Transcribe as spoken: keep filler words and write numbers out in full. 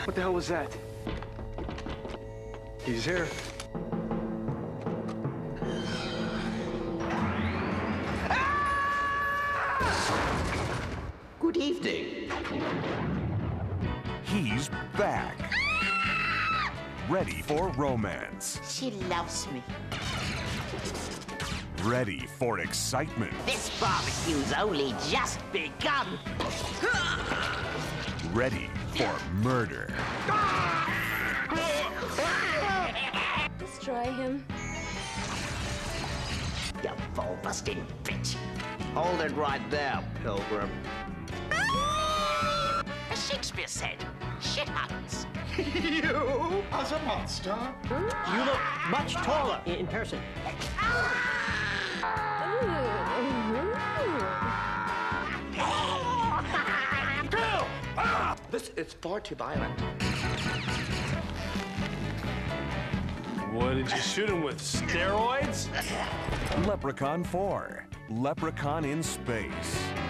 What the hell was that? He's here. Good evening. He's back. Ready for romance. She loves me. Ready for excitement. This barbecue's only just begun. Ready for murder. Destroy him. You ball-busting bitch. Hold it right there, Pilgrim. As Shakespeare said, shit happens. You as a monster? You look much taller in in person. This is far too violent. What did you shoot him with? Steroids? Leprechaun four. Leprechaun in Space.